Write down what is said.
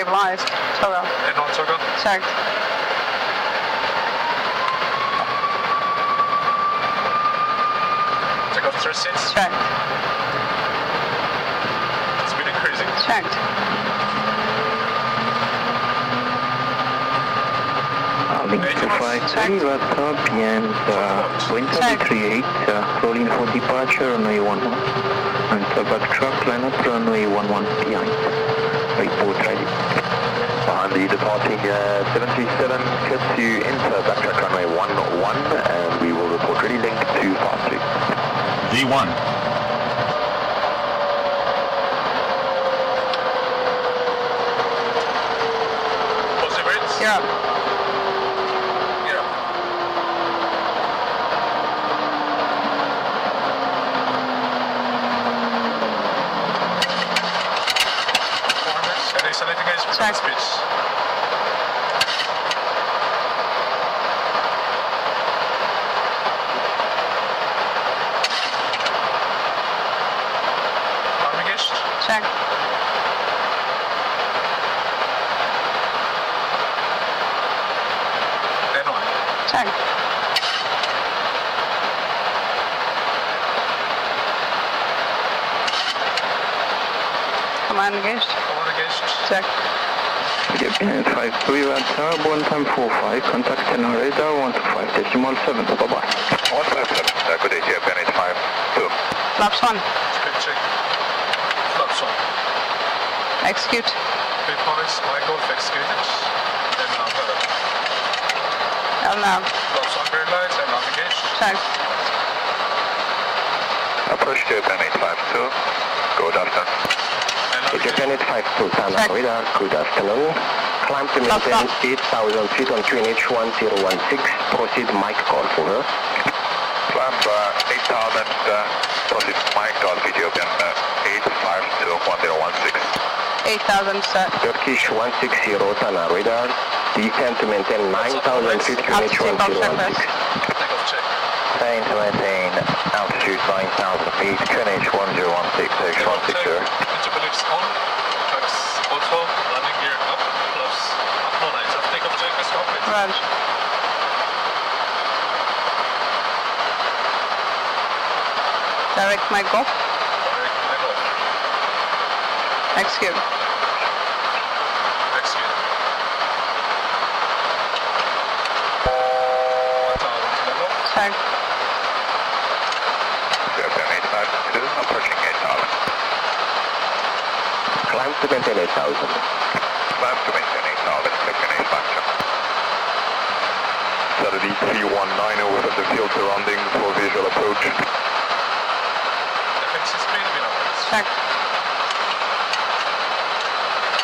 stabilized. Togo. And on Togo? Checked. Takeoff 36? Checked. Speed increasing. Checked. Flight 3, what's up, and wind 38, rolling for departure, runway 11. And back truck, line up, runway 11 behind. Report ready. Behind the departing 737, cut to enter backtrack runway 11, and we will report ready, link to fast 2. V1. Positive rates? Yeah. Check. Speech. Arm engaged. Check. Then on. Check. Command engaged. Command engaged. Check. Ethiopian 53, what's up, 1.45, contact channel radar, 125.7, bye-bye. 157, good day, Ethiopian 852. Flaps 1. Speed check. Flaps 1. Execute. Speed points, my golf executed. Then now better. Now. Flaps 1 green light and arm engaged. Check. Approach Ethiopian 852, good afternoon. Ethiopian 852, Tana radar, good afternoon. Climb to maintain 8,000 feet on QNH 1016, proceed mic call, over. Climb 8,000, proceed mic call, Ethiopian 852 1016. 8,000, sir. Turkish 160, Tana radar, descend to maintain 9,000 feet QNH 1016. Takeoff check. Maintain to maintain altitude 9,000 feet, QNH 1016, H160. Interpellers on. Tracks also. Landing gear up. Plus up no lights. Takeoff check is complete. Raj. Direct mic off. Direct mic off. Execute. Execute. 1,000 level. Check. Ethiopian 852, approaching 8,000. Climb to maintain 8,000. Climb to maintain 8,000, Ethiopian 852. Saturday 319 within the field surrounding for visual approach. FX speed, we know. Check.